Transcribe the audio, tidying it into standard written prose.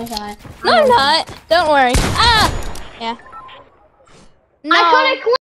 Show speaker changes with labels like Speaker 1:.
Speaker 1: really sorry.
Speaker 2: No, I'm not. Don't worry. Ah! Yeah. No.
Speaker 1: Iconic